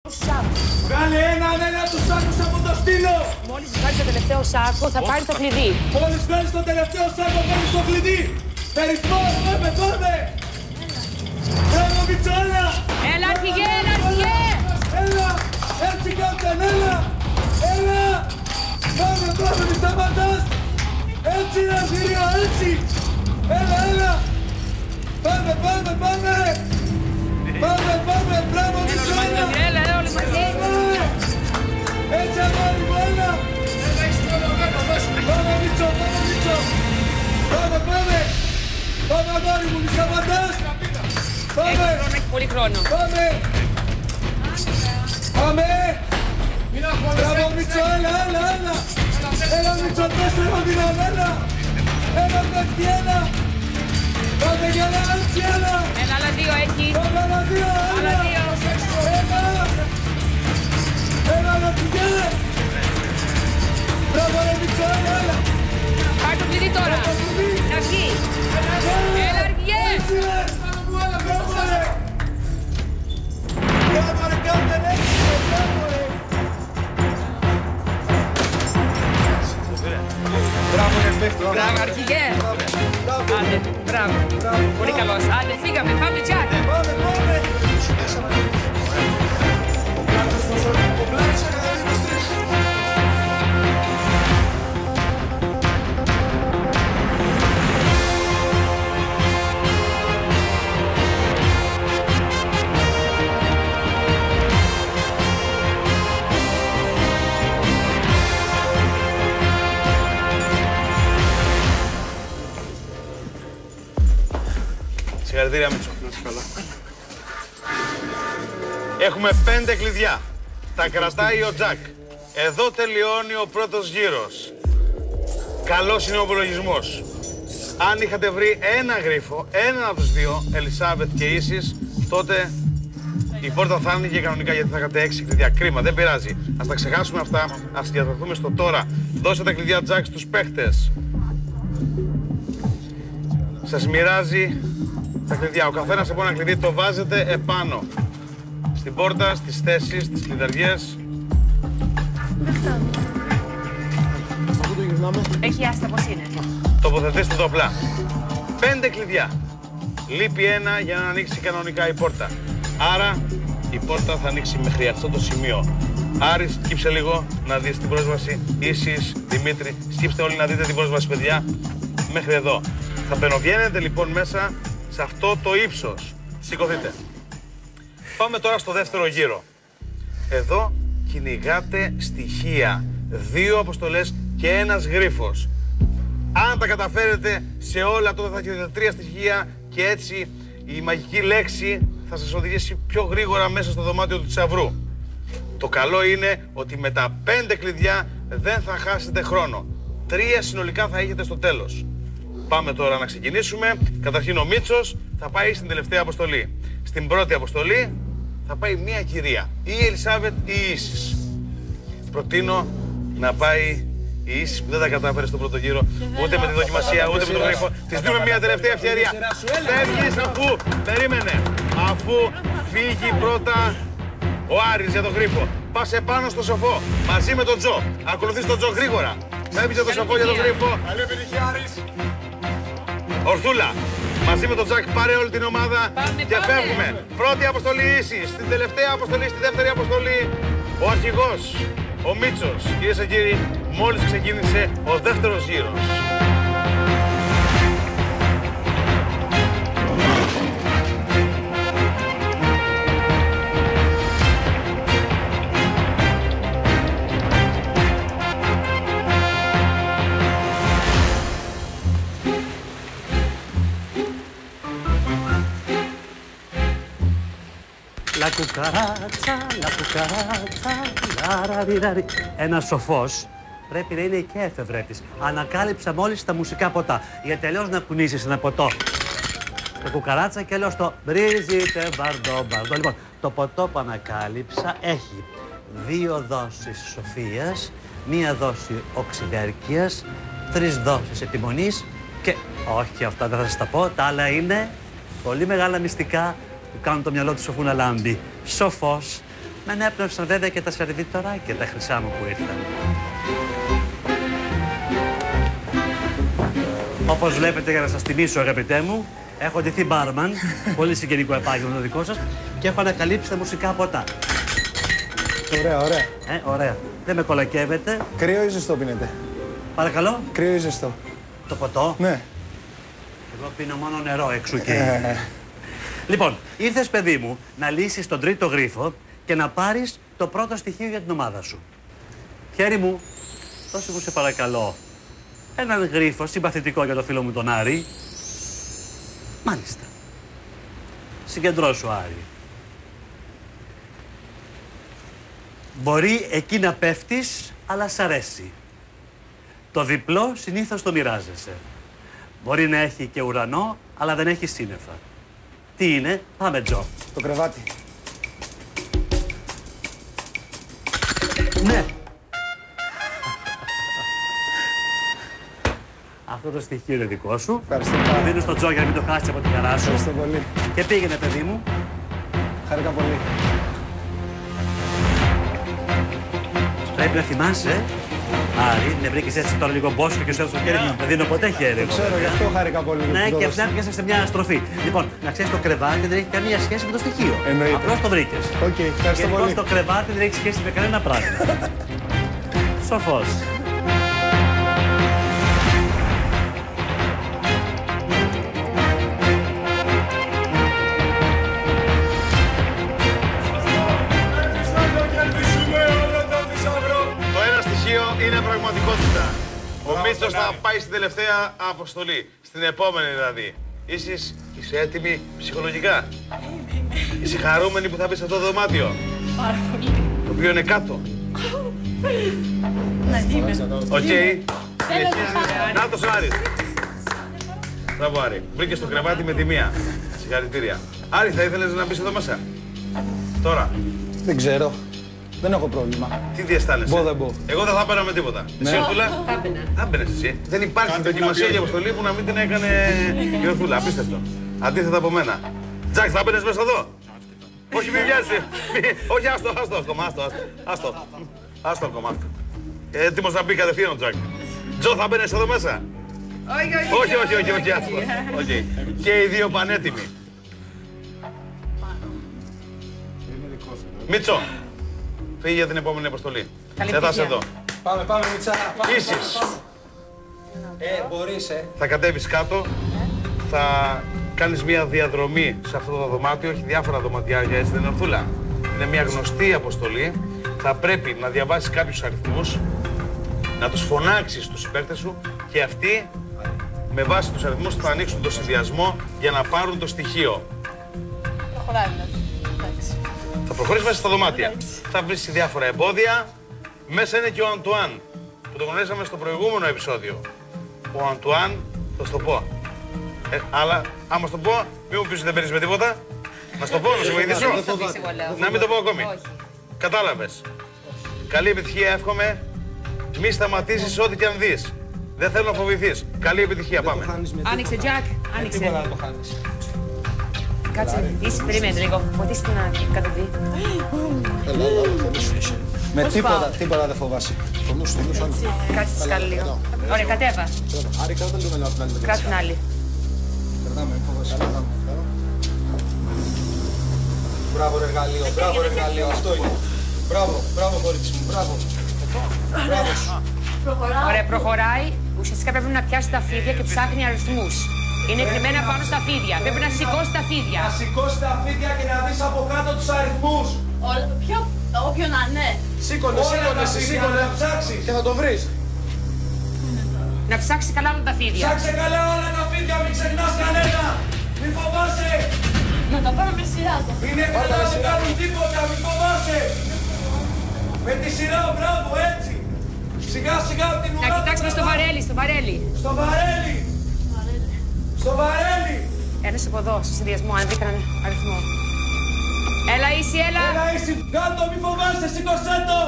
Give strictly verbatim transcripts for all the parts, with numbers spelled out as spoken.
Βγάλε έναν ένα τους σάκους από το στήλο! Μόλις βγάλει το τελευταίο σάκο θα πάρει το κλειδί. Μόλις βγάλεις το τελευταίο σάκο παίρνεις το κλειδί! Περισμό, πάμε, πάμε! Μπράβο Μητσόλα! Έλα αρχηγέ, έλα αρχηγέ! Έλα! Έτσι κάπταν, έλα! Έλα! Πάμε, πάμε, μη σταματάς! Έτσι ρε θηρίο, έτσι! Έλα, έλα! Πάμε, πάμε, πάμε! Πάμε, πάμε, μπράβο Μητσόλα! Έλα, έλα όλοι μαζί! Έτσι αγόρι μου, έλα! Πάμε Μητσό, πάμε Μητσό! Πάμε, πάμε! Πάμε αγόρι μου, μη σταματάς! Πάμε! Έχει πολύ χρόνο. Πάμε! Πάμε! Μπράβο Μητσό, έλα, έλα, έλα! Έλα Μητσό, τέσσερα δυνάμει, έλα! Έλα παίχτη, έλα! Πάμε για ένα, έτσι, έλα! Έλα, άλλα δύο έχει. Πάμε άλλα δύο, έλα! Άλλα δύο. Έλα! Έλα, έλα, πηγαίνε! Μπράβο ρε Μητσό, έλα, έλα! Πάρ' το κλειδί τώρα. Να βγει. Έλα αρχηγέ. Έτσι ρε! Μπράβο ρε! Μπράβο ρε, κάντε έτσι ρε! Μπράβο ρε! Μπράβο ρε παίχτη! Μπράβο αρχηγέ. Άντε, μπράβο. Πολύ καλός. Άντε, φύγαμε. Πάμε τσάκ. Πάμε, πάμε! Συγχαρητήρια Μίτσο. Έχουμε πέντε κλειδιά. Τα κρατάει ο Τζακ. Εδώ τελειώνει ο πρώτος γύρος. Καλός είναι ο υπολογισμός. Αν είχατε βρει ένα γρίφο, έναν από τους δύο, Ελισάβετ και Ίσης, τότε η πόρτα θα άνοιγε κανονικά γιατί θα είχατε έξι κλειδιά. Κρίμα, δεν πειράζει. Ας τα ξεχάσουμε αυτά, ας διαδοθούμε στο τώρα. Δώστε τα κλειδιά Τζακ στους παίχτες. Σας μοιράζει τα κλειδιά. Ο καθένας από ένα κλειδί το βάζετε επάνω. Στην πόρτα, στις θέσεις, στις κλειδαριές. Έχει άστα πώς είναι. Τοποθετήστε το απλά. Πέντε κλειδιά. Λείπει ένα για να ανοίξει κανονικά η πόρτα. Άρα η πόρτα θα ανοίξει μέχρι αυτό το σημείο. Άρης, σκύψε λίγο να δεις την πρόσβαση. Ίσης, Δημήτρη, σκύψτε όλοι να δείτε την πρόσβαση, παιδιά. Μέχρι εδώ. Θα μπαινοβγαίνετε λοιπόν μέσα σε αυτό το ύψος. Σηκωθείτε. Πάμε τώρα στο δεύτερο γύρο. Εδώ κυνηγάτε στοιχεία. Δύο αποστολές και ένας γρίφος. Αν τα καταφέρετε σε όλα, τότε θα έχετε τρία στοιχεία και έτσι η μαγική λέξη θα σας οδηγήσει πιο γρήγορα μέσα στο δωμάτιο του θησαυρού. Το καλό είναι ότι με τα πέντε κλειδιά δεν θα χάσετε χρόνο. Τρία συνολικά θα έχετε στο τέλος. Πάμε τώρα να ξεκινήσουμε. Καταρχήν ο Μίτσος θα πάει στην τελευταία αποστολή. Στην πρώτη αποστολή θα πάει μία κυρία. Ή η Ελισάβετ ή η Ίσης. Προτείνω να πάει η Ίσης που δεν τα κατάφερε στον πρώτο γύρο. Ούτε με τη δοκιμασία, ούτε με τον γρίφο. Της δίνουμε μία τελευταία ευκαιρία. Φεύγεις αφού, περίμενε, αφού φύγει πρώτα ο Άρης για τον γρίφο. Πας επάνω στο σοφό μαζί με τον Τζο. Ακολουθείς τον Τζο γρήγορα. Φεύγεις για τον σοφό για τον γρίφο. Καλή επιτυχία Άρης. Ορθούλα, μαζί με τον Τζακ πάρε όλη την ομάδα Πάμε, και πάμε. φεύγουμε. Πρώτη αποστολή Ίσης, στην τελευταία αποστολή, στη δεύτερη αποστολή ο αρχηγός, ο Μίτσος. Κυρίες και κύριοι, μόλις ξεκίνησε ο δεύτερος γύρος. La cucaracha, la cucaracha, λαραριραρι. Ένας σοφός πρέπει να είναι και εφευρέτης. Ανακάλυψα μόλις τα μουσικά ποτά. Γιατί αλλιώς να κουνήσεις ένα ποτό. Το κουκαράτσα και λέω στο μπρίζιτε μπαρντό μπαρντό. Λοιπόν, το ποτό που ανακάλυψα έχει δύο δόσεις σοφίας, μία δόση οξυδέρκειας, τρεις δόσεις επιμονής και όχι αυτά δεν θα σας τα πω, τα άλλα είναι πολύ μεγάλα μυστικά που κάνουν το μυαλό του σοφού να λάμπει. Σοφός, Με ανέπνευσαν βέβαια και τα σερβιτοράκια τα χρυσά μου που ήρθαν. Όπως βλέπετε, για να σας τιμήσω, αγαπητέ μου, έχω ντυθεί μπάρμαν, πολύ συγγενικό επάγγελμα το δικό σας, και έχω ανακαλύψει τα μουσικά ποτά. Ωραία, ωραία. Ε, ωραία. Δεν με κολακεύετε. Κρύο ή ζεστό πίνετε? Παρακαλώ. Κρύο ή ζεστό? Το ποτό. Ναι. Εγώ πίνω μόνο νερό εξού και. Ε. Λοιπόν, ήρθες, παιδί μου, να λύσεις τον τρίτο γρίφο και να πάρεις το πρώτο στοιχείο για την ομάδα σου. Χέρι μου, δώσε μου σε παρακαλώ έναν γρίφο συμπαθητικό για το φίλο μου τον Άρη. Μάλιστα. Συγκεντρώσου, Άρη. Μπορεί εκεί να πέφτεις, αλλά σ' αρέσει. Το διπλό συνήθως το μοιράζεσαι. Μπορεί να έχει και ουρανό, αλλά δεν έχει σύννεφα. Τι είναι? Πάμε, Τζο. Το κρεβάτι. Ναι. Αυτό το στοιχείο είναι δικό σου. Ευχαριστώ Το πάρα. δίνω στον Τζο για να μην το χάσει από τη χαρά σου. Ευχαριστώ πολύ. Και πήγαινε, παιδί μου. Χάρηκα πολύ. Πρέπει να θυμάσαι, Άρη, με βρήκες έτσι τώρα λίγο μπόσκο και σου έδωσα το χέρι μου. Δεν δίνω ποτέ χέρι. Το ξέρω, γι' αυτό χάρηκα πολύ. Ναι, και αυτά πιάσα σε μια στροφή. Λοιπόν, να ξέρεις, το κρεβάτι δεν έχει καμία σχέση με το στοιχείο. Εννοείται. Απλώς το βρήκες. Οκ, okay, ευχαριστώ Και πολύ. το κρεβάτι δεν έχει σχέση με κανένα πράγμα. Σοφός. Το ένα στοιχείο είναι πραγματικότητα. Ο Μίτσος θα πάει στην τελευταία αποστολή. Στην επόμενη δηλαδή. Είσαι, είσαι έτοιμη ψυχολογικά? Είσαι χαρούμενη που θα μπει σε αυτό το δωμάτιο? Πάρα πολύ. Το οποίο είναι κάτω. Να είμαι. Οκ. Θέλω να πάω. Νάτος ο Άρης. Μπράβο, Άρη. Βρήκες το κρεβάτι με τη μία. Συγχαρητήρια. Άρη, θα ήθελες να μπεις εδώ μέσα? Τώρα. Δεν ξέρω. Δεν έχω πρόβλημα. Τι διαισθάνεσαι? Μπω, δεν μπω. Εγώ δεν θα παίρνω με τίποτα. Εσύ, Ορθούλα? Θα έμπαινα. Θα μπαίνεις εσύ. Δεν υπάρχει δοκιμασία για αποστολή που να μην την έκανε η Ορθούλα. Απίστευτο. Αντίθετα από μένα. Τζακ, θα μπαίνεις μέσα εδώ? Όχι, μην βιάζεσαι. Μη- Όχι, άστο, άστο, άστο, άστο, άστο. Άστο ακόμα, άστο. Έτοιμος να μπει κατευθείαν ο Τζακ. Τζο, θα μπαίνεις εδώ μέσα? Όχι, Όχι, όχι, όχι, όχι, άστο. Οκ. Και οι δύο πανέτοιμοι. Μίτσο, φύγει για την επόμενη αποστολή. Καλή Δεν θα είσαι επιτυχία. εδώ. Πάμε, πάμε, Μίτσα. Πάμε, Ίσης. πάμε, πάμε. Ε, μπορείς, ε. Θα κατέβεις κάτω, θα κάνεις μια διαδρομή σε αυτό το δωμάτιο, έχει διάφορα δωματιάκια, έτσι δεν είναι, Ορθούλα? Είναι μια γνωστή αποστολή, θα πρέπει να διαβάσεις κάποιους αριθμούς, να τους φωνάξεις στους συμπαίκτες σου και αυτοί με βάση τους αριθμούς θα ανοίξουν το συνδυασμό για να πάρουν το στοιχείο. Προχωράει δηλαδή. Εντάξει. Θα προχωρήσεις μέσα στα δωμάτια. Θα βρεις διάφορα εμπόδια. Μέσα είναι και ο Αντουάν, που το γνωρίσαμε στο προηγούμενο επεισόδιο. Ο Αντουάν, θα σου το πω. Ε, αλλά άμα σου το πω, μην μου πεις ότι δεν παίρνεις με τίποτα. Να σου το πω, να σε βοηθήσω. Δεν θα πεις, εγώ λέω. Να μην το πω ακόμη. Όχι. Κατάλαβες. Καλή επιτυχία, εύχομαι. Μη σταματήσεις ό,τι και αν δεις. Δεν θέλω να φοβηθείς. Καλή επιτυχία, πάμε. Άνοιξε, Τζακ. Άνοιξε. Τίποτα δεν το χάνεις. Κάτσε, είσαι, περίμενε λίγο. Βοηθήστε να κατεβεί. Με Πώς τίποτα, πάω? τίποτα δεν φοβάσαι. Κάτσε τη σκάλη λίγο. Ωραία, κατέβα. Κάτσε την άλλη. Περνάμε, μην φοβάσαι. Μπράβο, ρε εργαλείο, μπράβο, ρε εργαλείο, αυτό είναι. Μπράβο, μπράβο, κορίτσι μου, μπράβο. Μπράβο σου. Προχωράω. Ωραία, προχωράει. Ουσιαστικά πρέπει να πιάσει τα φίδια και ψάχνει αριθμούς. Είναι κρυμμένα πάνω στα φίδια. Πρέπει να σηκώσει τα φίδια. Να σηκώσει τα φίδια και να δεις από κάτω τους αριθμούς. Όλα, ποιο, όποιο να είναι. Σήκωνε, Όλα σήκωνε, τα εσύ, φίδια σήκωνε. να ψάξεις. Και θα το βρεις. Να ψάξει καλά όλα τα φίδια. Ψάξε καλά όλα τα φίδια, μην ξεχνάς κανένα. Μην φοβάσαι. Να τα πάρω με σειρά το. Μην έπρεπε να μην κάνουν τίποτα, μην φοβάσαι. Με τη σειρά, μπράβο, έτσι. Σιγά σιγά από την ουρά. Να κοιτάξουμε στο βαρέλι, στο βαρέλι. Στο βαρέλι. Στο βαρέλι. Ένα από εδώ, στο συνδυασμό, αν βρήκαν αριθμό. Έλα, Ίση, έλα. Έλα, είσαι κάτω, μην φοβάσαι, σήκωσέ το.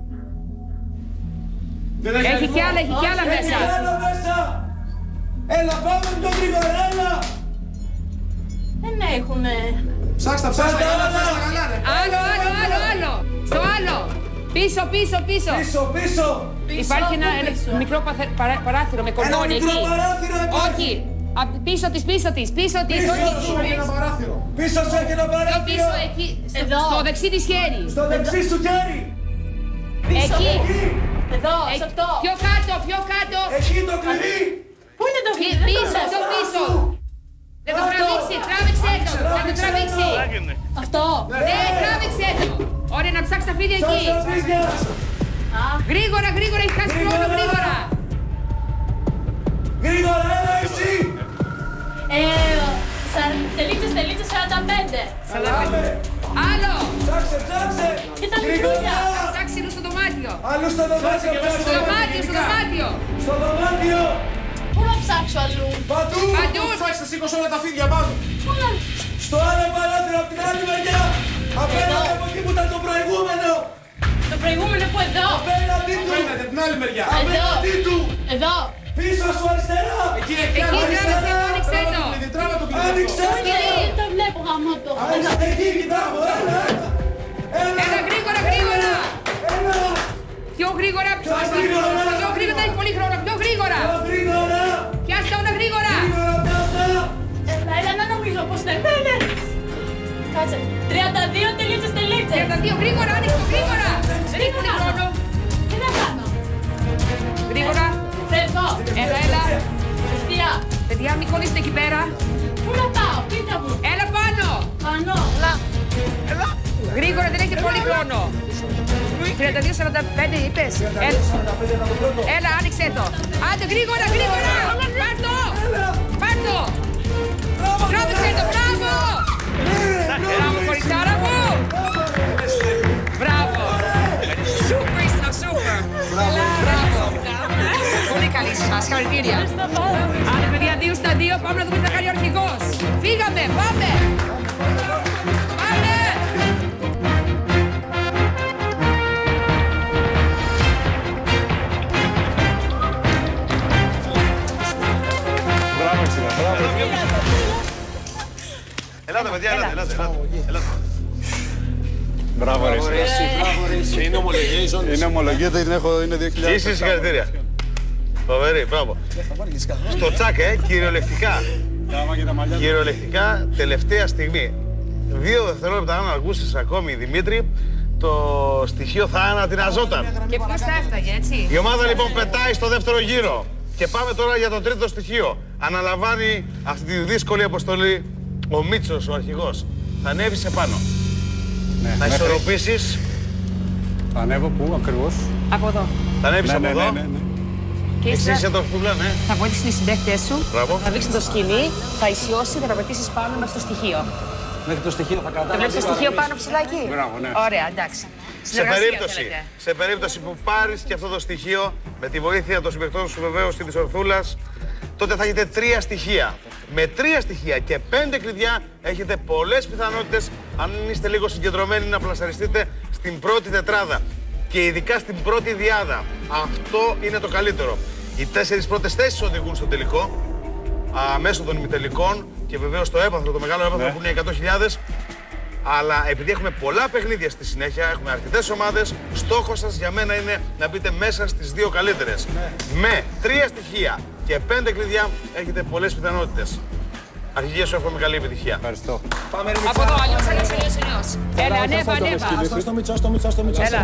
Δεν Έχει αριθμό. κι άλλα, έχει κι άλλα Έχει μέσα. κι άλλα μέσα. Έλα, πάμε πιο γρήγορα, έλα. Δεν έχουνε. Ψάξτε τα ψάξτε, Ψάξτε καλά, όλα. ψάξτε τα καλά, ρε. Άλλο, άλλο, άλλο, άλλο. άλλο. Στο άλλο. Πίσω, πίσω, πίσω. Πίσω, πίσω. Υπάρχει ένα, πού ένα πίσω? μικρό παθε- παρά- παράθυρο με Ένα κοντόνι μικρό εκεί. παράθυρο υπάρχει. Όχι. Απ' πίσω της, πίσω της, πίσω της. Πίσω Όχι, σου. εκεί. Ένα παράθυρο. Πίσω σου έχει ένα Πιο παράθυρο. πίσω, εκεί. Στο- Εδώ. Στο δεξί της χέρι. Στο δεξί σου χέρι. Πίσω. Εκεί. Εκεί. Εδώ, σε Εκεί. αυτό. Πιο κάτω, πιο κάτω. Εκεί το κλειδί. Πού είναι το Πι- κλειδί, δεν το Πίσω, πιο βλέπω. πίσω. Δεν το τραβήξει, τράβηξε το. Να το τραβήξει. Αυτό. Ναι, τράβηξε το. Ωραία, να ψάξει τα φίδια εκεί. Σαν τα φίδια. Γρήγορα, γρήγορα, έχει χάσει χρόνο, γρήγορα. Γρήγορα, έλα εσύ. Ε, σα- τελίτσες, τελίτσες, σαράντα πέντε. Πάμε. Άλλο. Ψάξε, ψάξε. Και τα μικρούλια. Ψάξει είναι στο δωμάτιο. Αλλού στο δωμάτιο, Στο ψάξε. δωμάτιο, στο δωμάτιο. Στο δωμάτιο. Πού να ψάξω αλλού. Παντού. Παντού. Ψάξτε, σήκωσε όλα τα φίδια πάνω. Πού να... Στο άλλο παράθυρο, απ' την άλλη μεριά. Απέναντι από εκεί που ήταν το προηγούμενο. Το προηγούμενο που εδώ. Απέναντι του. Απέναντι, από την άλλη μεριά. Απέναντι του. Εδώ. Πίσω σου αριστερά. Εκεί, Εκεί, εκεί. τράβηξε το, άνοιξε το. Τράβα το κλειδί. Άνοιξε Όχι, το. δεν το βλέπω γαμό το. Άνοιξε, εκεί, κοιτάω. Έλα, έλα. Έλα, γρήγορα, γρήγορα. Έλα. Πιο γρήγορα, πιο γρήγορα. Πιο γρήγορα, δεν έχει πολύ χρόνο. Πιο γρήγορα. Έλα, γρήγορα. Πιάστε όλα γρήγορα. Γρήγορα, πιάστα. Έλα, έλα, να νομίζω πως δεν είναι. Κάτσε. τριάντα δύο τελίτσες, τελίτσες. τριάντα δύο, γρήγορα, άνοιξε το, γρήγορα. Δεν έχει πολύ χρόνο. Τι να κάνω. Γρήγορα. Φεύγω. Έλα, έλα. Ευθεία. Παιδιά, μην κολλήσετε εκεί πέρα. Πού να πάω, πείτε μου. Έλα πάνω. Πάνω. Γρήγορα, δεν έχει πολύ χρόνο. τριάντα δύο σαράντα πέντε είπες. Έλα. Έλα, άνοιξε το. Άντε, γρήγορα, γρήγορα. Πάρ' το. Πάρ' το. Τράβηξε το, μπράβο. Μπράβο, κοριτσάρα μου. Μπράβο. Σούπερ, είστε σούπερ. Μπράβο. Πολύ καλή σας, χαρακτήρια. Άντε, παιδιά, δύο στα δύο, πάμε να δούμε τι θα κάνει ο αρχηγός. Φύγαμε, πάμε. Πάμε. Ελάτε, παιδιά, ελάτε, ελάτε, ελάτε. Μπράβο, ρε. Μπράβο, ρε, εσύ, μπράβο, ρε, εσύ. Είναι ομολογία η ζώνη. Είναι ομολογία, την έχω, είναι δύο χιλιάδες. Είσαι συγχαρητήρια. Φοβερή, μπράβο. Στο τσάκ, ε, κυριολεκτικά. Κυριολεκτικά, τελευταία στιγμή. Δύο δευτερόλεπτα αν αργούσες ακόμη, Δημήτρη, το στοιχείο θα ανατιναζόταν. Και ποιος θα έφταγε, έτσι. Η ομάδα λοιπόν πετάει στο δεύτερο γύρο. Και πάμε τώρα για το τρίτο στοιχείο. Αναλαμβάνει αυτή τη δύσκολη αποστολή ο Μίτσος, ο αρχηγός. Θα ανέβεις επάνω. Ναι, Θα μέχρι- ισορροπήσεις. Θα ανέβω πού ακριβώς? Από εδώ. Θα ανέβεις Ναι, από ναι, εδώ. ναι, ναι, ναι. Και Εσύ ύστερα είσαι το χτούλα, ναι. θα βοηθήσεις τις συμπαίκτες σου. Μπράβο. Θα δείξει το σκηνή, θα ισιώσει, θα περπατήσεις πάνω μέχρι το στοιχείο. Μέχρι το στοιχείο θα κρατάω. Το βλέπεις το στοιχείο πάνω ψηλά εκεί. Μπράβο, ναι. Ωραία, εντάξει. Σε Συνεργασία, περίπτωση, θέλετε. σε περίπτωση που πάρεις και αυτό το στοιχείο, με τη βοήθεια των συμπαικτών σου βεβαίως και της Ορθούλας, τότε θα έχετε τρία στοιχεία. Με τρία στοιχεία και πέντε κλειδιά έχετε πολλές πιθανότητες, αν είστε λίγο συγκεντρωμένοι, να πλασαριστείτε στην πρώτη τετράδα. Και ειδικά στην πρώτη διάδα. Αυτό είναι το καλύτερο. Οι τέσσερις πρώτες θέσεις οδηγούν στο τελικό, α, μέσω των ημιτελικών και βεβαίως το έπαθρο, το μεγάλο έπαθρο Ναι. που είναι εκατό χιλιάδες. Αλλά επειδή έχουμε πολλά παιχνίδια στη συνέχεια, έχουμε αρκετές ομάδες, στόχος σας για μένα είναι να μπείτε μέσα στις δύο καλύτερες. Με τρία στοιχεία και πέντε κλειδιά έχετε πολλές πιθανότητες. Αρχηγέ, σου εύχομαι καλή επιτυχία. Ευχαριστώ. Πάμε, ρε, Από εδώ, αλλιώς, αλλιώς, αλλιώς, αλλιώς. Έλα, ανέβα, ανέβα. Άστο στο Μίτσο, στο Μίτσο, στο Μίτσο. Έλα.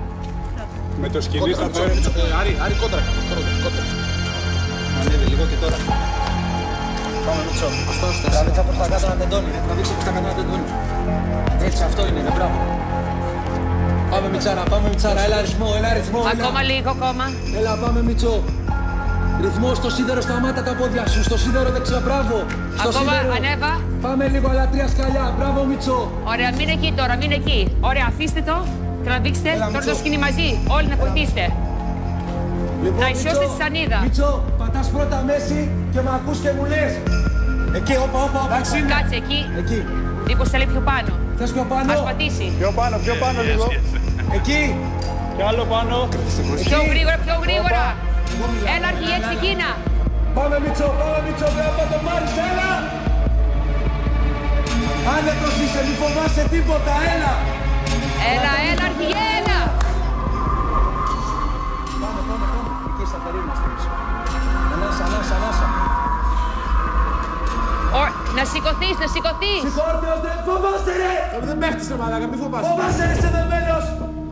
Με το σκηνή θα το Μίτσο, Μίτσο. Ε, Άρη, Άρη, κόντρα κάτω, κόντρα, κόντρα. Ανέβη λίγο και τώρα. Πάμε, Μίτσο. Τραβήξα προς τα κάτω να τεντώνει, ρε. Τραβήξα προς τα κάτω να τεντώνει. Έτσι, αυτό είναι, ρε, μπράβο. Πάμε, Μιτσάρα, πάμε, Μιτσάρα. Έλα, αριθμό, έλα, αριθμό. έλα. Ακόμα λίγο, ακόμα. Έλα, πάμε, Μίτσο. Ρυθμό στο σίδερο, σταμάτα τα πόδια σου. Στο σίδερο δεξιά, μπράβο. Στο Ακόμα, σίδερο. ανέβα. Πάμε λίγο, αλλά τρία σκαλιά. Μπράβο, Μίτσο. Ωραία, μην εκεί τώρα, μην εκεί. Ωραία, αφήστε το. Τραβήξτε. Έλα, Τώρα Μίτσο. το σκηνή μαζί. Όλοι να βοηθήσετε. Λοιπόν, Να Μίτσο, ισιώσετε τη σανίδα. Μίτσο, πατάς πρώτα μέση και με ακούς και μου λες. Εκεί, όπα, όπα, όπα. Κάτσε εκεί. Εκεί. Μήπως θέλει πιο πάνω. Θες πιο πάνω. Ας πατήσει. Πιο πάνω, πιο πάνω λίγο. Εκεί. Κι άλλο πάνω. Πιο γρήγορα, πιο γρήγορα. Έλα, αρχηγέ, ξεκίνα. Πάμε, Μίτσο, πάμε, Μίτσο, πρέπει να το πάρεις, έλα. Άνετος είσαι, μη φοβάσαι τίποτα, έλα. Έλα, έλα, αρχηγέ, έλα. Πάμε, πάμε, πάμε. Εκεί σταθερή είμαστε εμείς. Ανάσα, ανάσα, ανάσα. Ω, να σηκωθείς, να σηκωθείς. Συγχώρτιος, δεν φοβάσαι ρε! Δεν παίχτης ρε μαλάκα, μη φοβάσαι. Φοβάσαι ρε, είσαι δεμένος!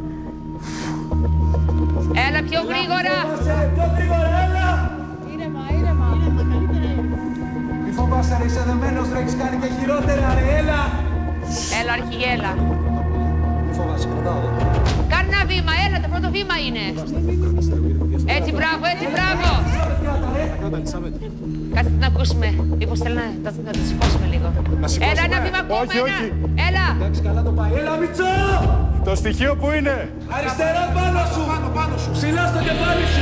Έλα, πιο γρήγορα. Φοβάσαι ρε, πιο γρήγορα, έλα! Ήρεμα, ήρεμα. Μη φοβάσαι ρε, είσαι δεμένος ρε, έχεις κάνει και χειρότερα ρε, έλα! Έλα, αρχηγέ, έλα. Μη φοβάσαι, κρατάω εδώ. Κάνε ένα βήμα, έλα, το πρώτο βήμα είναι. Έτσι, μπράβο, έτσι, μπράβο. Κάτσε να ακούσουμε. Μήπως θέλει να, να, να το σηκώσουμε λίγο. Έλα, ένα βήμα ακόμα, Όχι, ένα. όχι. Έλα. Εντάξει, καλά το πάει, έλα Μητσό! Το στοιχείο που είναι. Αριστερά πάνω σου! Πάνω, πάνω σου! Ψηλά στο κεφάλι σου!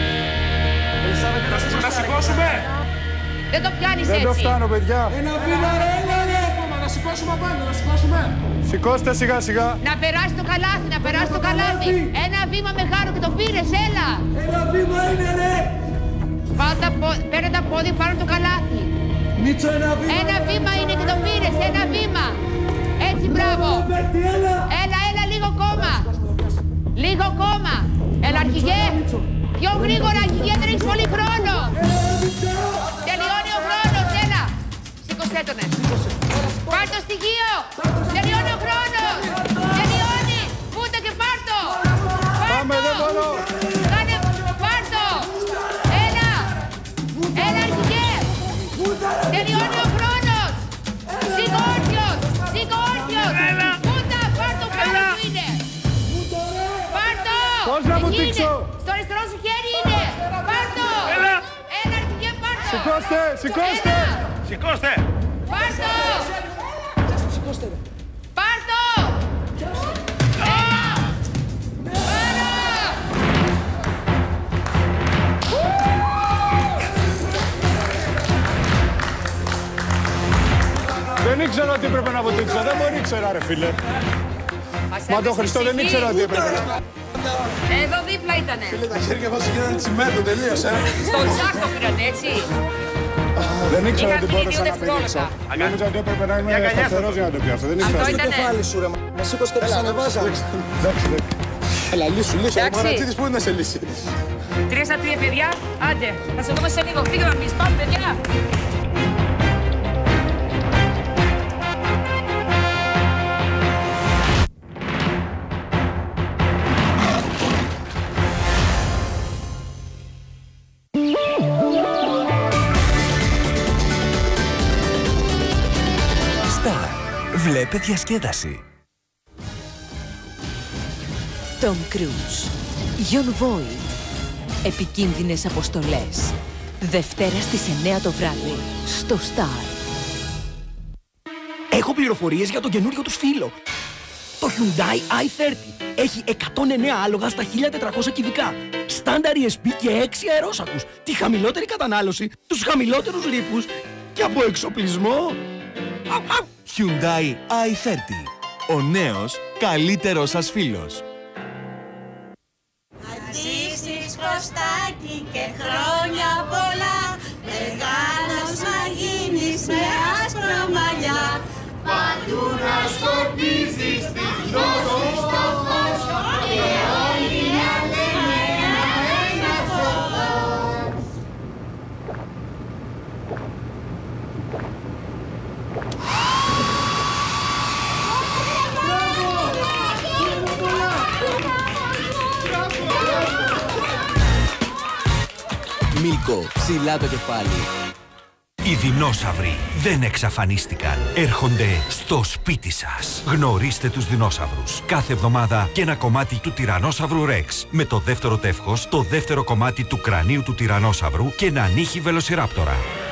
Να σηκώσουμε. Δεν το πιάνεις Δεν το έτσι. φτάνω παιδιά. Ένα βήμα ρε, έλα ρε! Να σηκώσουμε πάνω, να σηκώσουμε. Σηκώστε σιγά σιγά. Να περάσει το καλάθι, να περάσει το καλάθι. Ένα βήμα μεγάλο και το πήρες, έλα. Ένα βήμα είναι ρε! Πάτα, παίρνε τα πόδια πάνω το καλάθι. Μήτσο, ένα βήμα! Ένα βήμα είναι και το πήρες, ένα βήμα. Έτσι, μπράβο. Παίχτη, έλα! Έλα, έλα, λίγο ακόμα. Λίγο ακόμα. Έλα, αρχηγέ. Πιο γρήγορα, αρχηγέ, δεν έχεις πολύ χρόνο. Τελειώνει ο χρόνος, έλα. Σήκωσέ τον, ναι. Πάρ' το στοιχείο. Τελειώνει ο χρόνος. Τελειώνει. Πούτα και πάρ' το. Πάμε, δεν μπορώ. Κάνε, πάρ' το. Έλα. Έλα, αρχηγέ. Τελειώνει ο χρόνος. Σήκω όρθιος. Σήκω όρθιος. Πούτα, πάρ' το, πάνω σου είναι. Πάρ' το. Πώς να μου Εκεί είναι. δείξω? Στο αριστερό σου χέρι είναι. Πάρ' το. Έλα. Έλα, αρχηγέ, πάρ' το. Σηκώστε, σηκώστε. Έλα. Σηκώστε! Πάρ' το. Σηκώστε ρε. Πάρ' το. Έλα. Πάρω. Δεν ήξερα ότι έπρεπε να βουτήξω. Δεν μπορεί ήξερα ρε φίλε. Μας Μα το έβγαλε Χριστό στη δεν ψυχή. ήξερα ότι έπρεπε. Εδώ δίπλα ήτανε. Τα χέρια μας γίνανε τσιμέντο, τελείωσε. Στον τσάκ το πήραν, έτσι. Δεν ήξερα Είχα ότι κλείνει μπορούσα δύο να πηδήξω. δευτερόλεπτα. Νόμιζα ότι έπρεπε να είμαι σταθερός για να το πιάσω. Δεν Αυτό ήξερα. ήταν. Κεφάλι σου ρε, με σήκωσε και τις ανεβάζα. Εντάξει, εντάξει. Έλα, λύσου, λύσου. Ο Εντάξει. Μαρατσίδης πού είναι σε λύση. Τρία στα τρία, παιδιά. Άντε, θα σε δούμε σε λίγο. Φύγαμε εμείς. Πάμε, παιδιά. Star. Βλέπε διασκέδαση. Tom Cruise, Jon Voight, επικίνδυνες αποστολές. Δευτέρα στις εννιά το βράδυ, στο Star. Έχω πληροφορίες για τον καινούριο τους φίλο. Το Hyundai άι θέρτι έχει εκατόν εννέα άλογα στα χίλια τετρακόσια κυβικά. Στάνταρ ι ες πι και έξι αερόσακους. Τη χαμηλότερη κατανάλωση, τους χαμηλότερους ρήπους και από εξοπλισμό. Hyundai άι θέρτι. Ο νέος, καλύτερος σας φίλος. Αντίσεις χρωστάκι και χρόνια πολλά, μεγάλος να γίνεις με άσπρα μαλλιά. Παντού να σκορπίζεις τη γνώση στο φως και όλοι να λένε ένα φως. Μίλκο, ψηλά το κεφάλι. Οι δεινόσαυροι δεν εξαφανίστηκαν. Έρχονται στο σπίτι σας. Γνωρίστε τους δεινόσαυρους. Κάθε εβδομάδα και ένα κομμάτι του τυρανόσαυρου Ρεξ. Με το δεύτερο τεύχος, το δεύτερο κομμάτι του κρανίου του τυρανόσαυρου και ένα νύχι βελοσιράπτορα.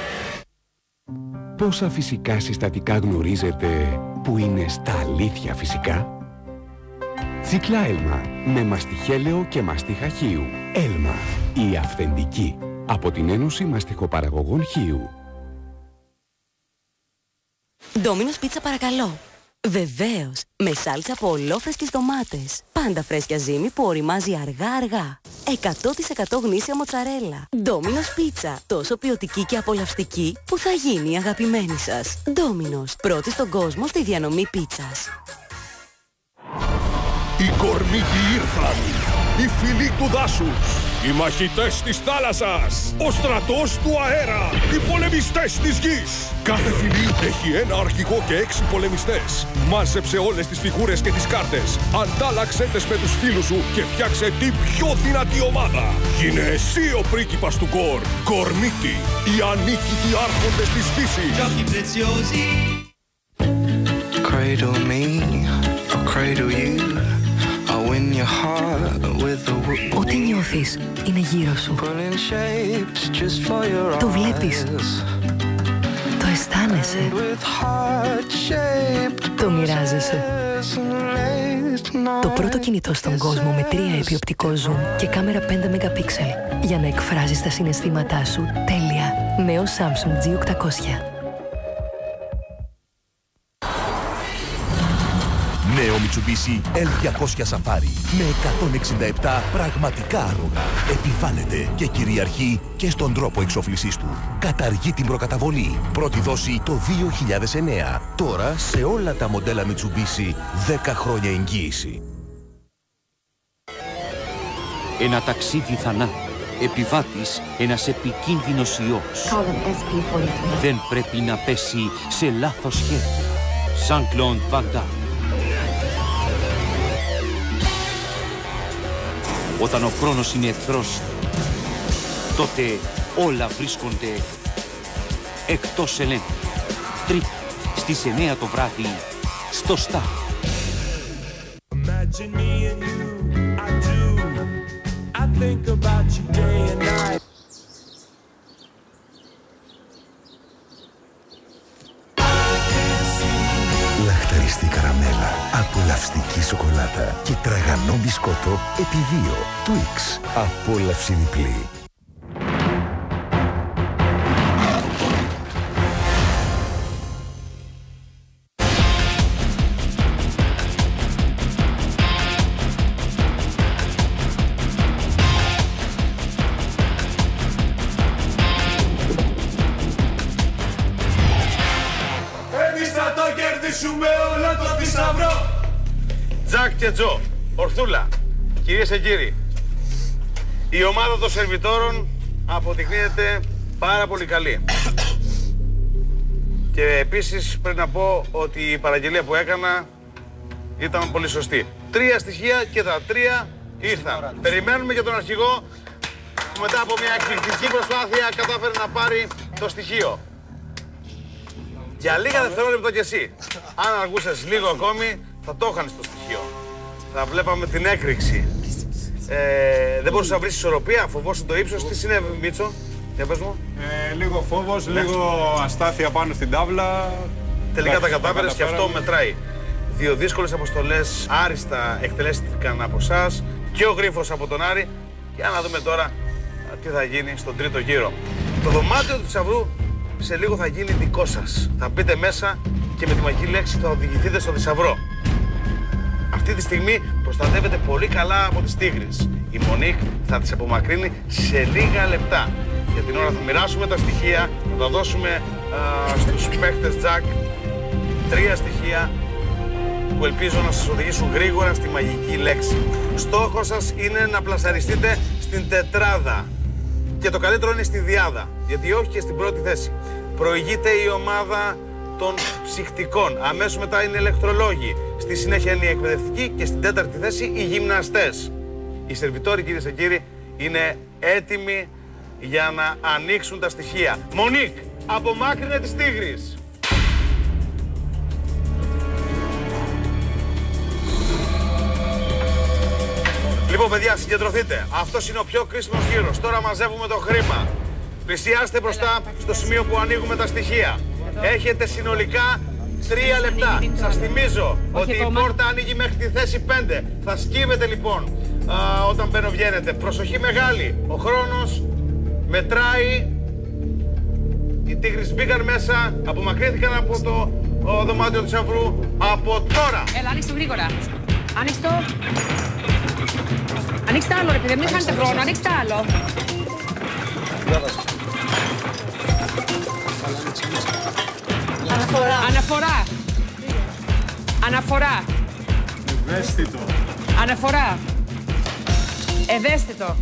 Πόσα φυσικά συστατικά γνωρίζετε που είναι στα αλήθεια φυσικά? Τσίκλα Έλμα με μαστιχέλαιο και μαστίχα χείου. Έλμα, η αυθεντική. Από την Ένωση Μαστιχοπαραγωγών Χείου. Ντόμινος πίτσα παρακαλώ. Βεβαίως, με σάλτσα από ολόφρεσκες ντομάτες. Πάντα φρέσκια ζύμη που οριμάζει αργά-αργά. εκατό τοις εκατό γνήσια μοτσαρέλα. Ντόμινος πίτσα, τόσο ποιοτική και απολαυστική που θα γίνει η αγαπημένη σας. Ντόμινος, πρώτη στον κόσμο στη διανομή πίτσας. Οι κορμίτοι ήρθαν. Οι φίλοι του δάσους. Οι μαχητές της θάλασσας. Ο στρατός του αέρα. Οι πολεμιστές της γης. Κάθε φυλή έχει ένα αρχηγό και έξι πολεμιστές. Μάζεψε όλες τις φιγούρες και τις κάρτες. Αντάλλαξέ τες με τους φίλους σου και φτιάξε την πιο δυνατή ομάδα. Γίνε εσύ ο πρίγκιπας του Κορ. Κορμίτη. Οι ανίκητοι άρχοντες της φύσης. Cradle me, I'll cradle you. I'll win your heart with the wood. Ό,τι νιώθεις είναι γύρω σου. Το βλέπεις. Το αισθάνεσαι. Το μοιράζεσαι. Το πρώτο κινητό στον κόσμο με τρία επί οπτικό zoom και κάμερα πέντε μεγαπίξελ για να εκφράζεις τα συναισθήματά σου τέλεια. Νέο Samsung τζι οκτακόσια. Νέο Mitsubishi ελ διακόσια Safari με εκατόν εξήντα επτά πραγματικά άλογα. Επιβάλλεται και κυριαρχεί και στον τρόπο εξόφλησής του. Καταργεί την προκαταβολή. Πρώτη δόση το δύο χιλιάδες εννέα. Τώρα σε όλα τα μοντέλα Mitsubishi δέκα χρόνια εγγύηση. Ένα ταξίδι θανάτου. Επιβάτης ένας επικίνδυνος ιός. Δεν πρέπει να πέσει σε λάθος χέρια. Jean-Claude Van Damme. Όταν ο χρόνος είναι εχθρός, τότε όλα βρίσκονται εκτός ελέγχου. Τρίτη, στις εννέα το βράδυ, στο Star. Λαχταριστή καραμέλα, απολαυστική σοκολάτα και τραγανό μπισκότο επί δύο. Twix, απόλαυση διπλή. Τζακ και Τζο, ορθούλα, κυρίες και κύριοι, η ομάδα των σερβιτόρων αποδεικνύεται πάρα πολύ καλή. Και επίσης πρέπει να πω ότι η παραγγελία που έκανα ήταν πολύ σωστή. Τρία στοιχεία και τα τρία ήρθαν. Περιμένουμε για τον αρχηγό που μετά από μια εκπληκτική προσπάθεια κατάφερε να πάρει το στοιχείο. Για λίγα δευτερόλεπτα κι εσύ. Αν αργούσες λίγο ακόμη, θα το είχαν στο στοιχείο. Θα βλέπαμε την έκρηξη. Ε, δεν μπορούσες να βρεις ισορροπία, φοβόσουν το ύψος. Τι συνέβη, Μίτσο, για πες μου. Ε, λίγο φόβος, λίγο αστάθεια πάνω στην τάβλα. Τελικά τα κατάφερες και αυτό μετράει. Δύο δύσκολες αποστολές άριστα εκτελέστηκαν από εσάς και ο Γρίφος από τον Άρη. Για να δούμε τώρα τι θα γίνει στον τρίτο γύρο. Το δωμάτιο του θησαυρού σε λίγο θα γίνει δικό σας. Θα μπείτε μέσα και με τη μαγική λέξη θα οδηγηθείτε στο θησαυρό. Αυτή τη στιγμή προστατεύεται πολύ καλά από τις τίγρεις. Η Μονίκ θα τις απομακρύνει σε λίγα λεπτά. Για την ώρα θα μοιράσουμε τα στοιχεία, θα τα δώσουμε α, στους παίχτες Τζακ. Τρία στοιχεία που ελπίζω να σας οδηγήσουν γρήγορα στη μαγική λέξη. Στόχος σας είναι να πλασαριστείτε στην τετράδα. Και το καλύτερο είναι στη διάδα, γιατί όχι και στην πρώτη θέση. Προηγείται η ομάδα των ψυχτικών. Αμέσως μετά είναι οι ηλεκτρολόγοι. Στη συνέχεια είναι οι εκπαιδευτικοί και στην τέταρτη θέση οι γυμναστές. Οι σερβιτόροι, κυρίες και κύριοι, είναι έτοιμοι για να ανοίξουν τα στοιχεία. Μονίκ, απομάκρυνε τις τίγρεις. Λοιπόν, παιδιά, συγκεντρωθείτε. Αυτός είναι ο πιο κρίσιμος γύρος. Τώρα μαζεύουμε το χρήμα. Πλησιάστε μπροστά στο σημείο που ανοίγουμε τα στοιχεία. Έχετε συνολικά τρία λεπτά. Σας θυμίζω ότι η πόρτα ανοίγει μέχρι τη θέση πέντε. Θα σκύβετε λοιπόν α, όταν μπαίνετε. Προσοχή μεγάλη. Ο χρόνος μετράει. Οι τίγρες μπήκαν μέσα, απομακρύνθηκαν από το ο, δωμάτιο του θησαυρού. Από τώρα. Έλα, ανοίξτε γρήγορα. Ανοίξτε. Ανοίξτε άλλο, ρε παιδί, μην χάνετε χρόνο. Ανοίξτε άλλο. Αναφορά. Αναφορά. Αναφορά. Ευαίσθητο. Αναφορά. Ευαίσθητο.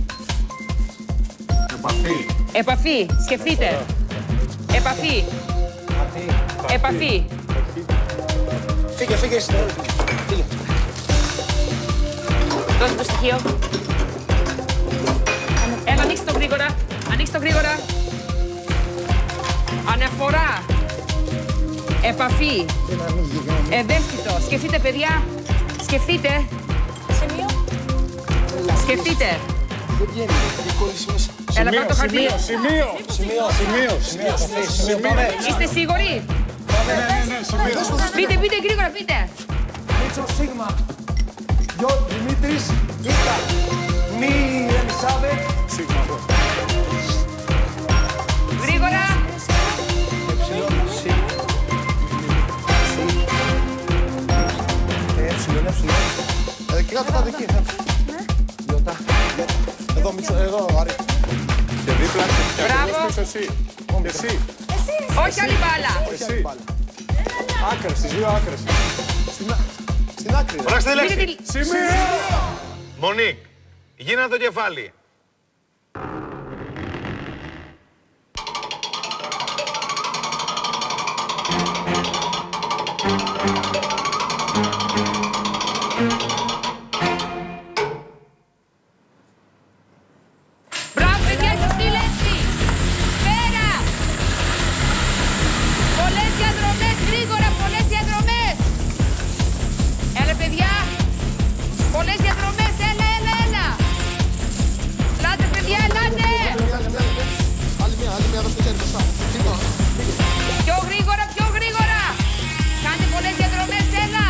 Επαφή. Επαφή. Σκεφτείτε. Επαφή. Επαφή. Φύγε, φύγε. Φύγε. Δώσε το στοιχείο. Έλα, ανοίξτε το γρήγορα. Ανοίξτε το γρήγορα. Αναφορά. Επαφή. Ευαίσθητο. Σκεφτείτε, παιδιά. Σκεφτείτε. Σημείο. Σκεφτείτε. Δεν βγαίνει. Κόλλησε μέσα. Έλα, πάρ' το χαρτί. Σημείο, σημείο. Σημείο, σημείο. Σημείο, πάμε. Είστε σίγουροι? Ναι, ναι, ναι, σημείο. Πείτε, πείτε γρήγορα, πείτε. Μίτσο Σίγμα. Γιο Δημήτρης. Ίκα. Μη Ελισάβετ. Σίγμα, εδώ. Γρήγορα. Έψιλον, έψιλον. Εκεί κάτω, κάτω, εκεί. Γιώτα. Εδώ, Μίτσο, εδώ, Άρη. Και δίπλα. Μπράβο. Και εσύ. Εσύ. Όχι άλλη μπάλα. Εσύ. Άκρες, τις δύο άκρες. Στην άκρη. Οράστε τη Πείτε λέξη. τη- Σημείο. Μονίκ, γίνα το κεφάλι. Μπράβο, παιδιά, σωστή λέξη. Πέρα. Πολλές διαδρομές, γρήγορα, πολλές διαδρομές. Έλα, παιδιά. Πολλές διαδρομές, έλα, έλα, έλα. Ελάτε, παιδιά, ελάτε. Άλλη μία, άλλη μία, εδώ στο χέρι μπροστά. Πιο γρήγορα, πιο γρήγορα. Κάντε πολλές διαδρομές, έλα.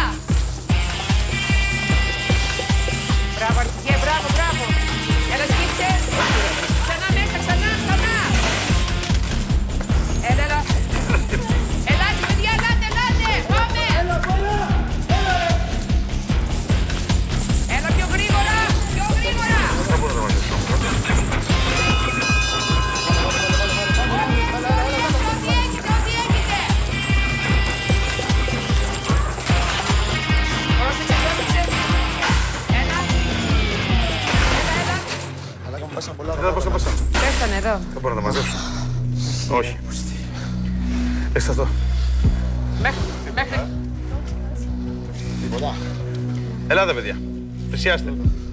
Μπράβο, αρχηγέ, μπράβο, μπράβο. Έλα, σκύψε. Ξανά μέσα, ξανά, ξανά. Έλα, έλα. Ελάτε, παιδιά, ελάτε, ελάτε. Πάμε. Έλα, πιο γρήγορα, πιο γρήγορα. Ό,τι έχετε, ό,τι έχετε. Πρόσεξε, πρόσεξε. Έλα. Έλα, έλα. Αλλά μου πέσαν πολλά. Εδώ, πώς θα πάσα. Πέφτανε εδώ. Δεν μπορώ να τα μαζέψω. Όχι. Έχεις αυτό. Μέχρι, μέχρι. Τίποτα. Ελάτε, παιδιά. Πλησιάστε.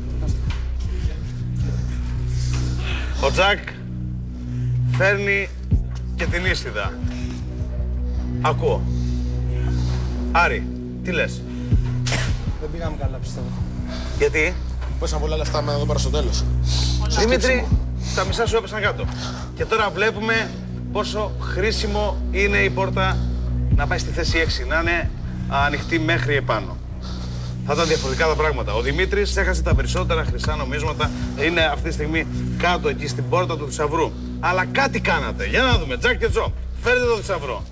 Ο Τζακ φέρνει και την ίσιδα. Ακούω. Άρη, τι λες? Δεν πήγαμε καλά, πιστεύω. Γιατί? Μου πέσαν πολλά λεφτά με εδώ πέρα στο τέλος. Δημήτρη, τα μισά σου έπεσαν κάτω. Και τώρα βλέπουμε πόσο χρήσιμο είναι η πόρτα να πάει στη θέση έξι, να είναι ανοιχτή μέχρι επάνω. Θα ήταν διαφορετικά τα πράγματα. Ο Δημήτρης έχασε τα περισσότερα χρυσά νομίσματα. Είναι αυτή τη στιγμή κάτω εκεί στην πόρτα του θησαυρού. Αλλά κάτι κάνατε. Για να δούμε. Τζακ και Τζο, φέρτε το θησαυρό.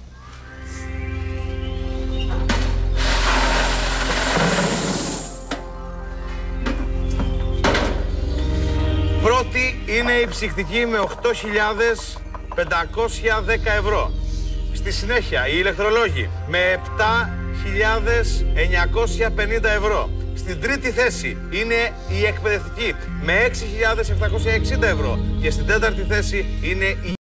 Πρώτη είναι η ψυκτική με οκτώ χιλιάδες πεντακόσια δέκα ευρώ. Στη συνέχεια οι ηλεκτρολόγοι με επτά χιλιάδες εννιακόσια πενήντα ευρώ. Στην τρίτη θέση είναι η εκπαιδευτική με έξι χιλιάδες επτακόσια εξήντα ευρώ. Και στην τέταρτη θέση είναι η